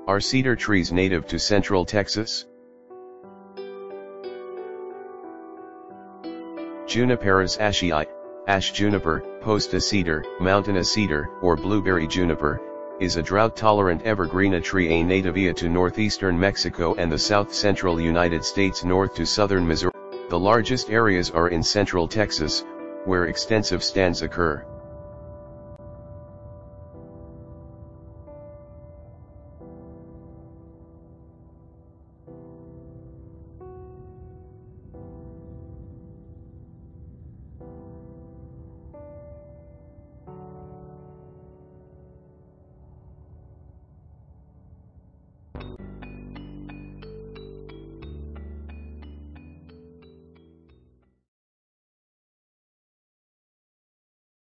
Are cedar trees native to central Texas? Juniperus ashei, Ashe juniper, posta cedar, mountainous cedar, or blueberry juniper, is a drought-tolerant evergreen tree native to northeastern Mexico and the south-central United States north to southern Missouri. The largest areas are in central Texas, where extensive stands occur.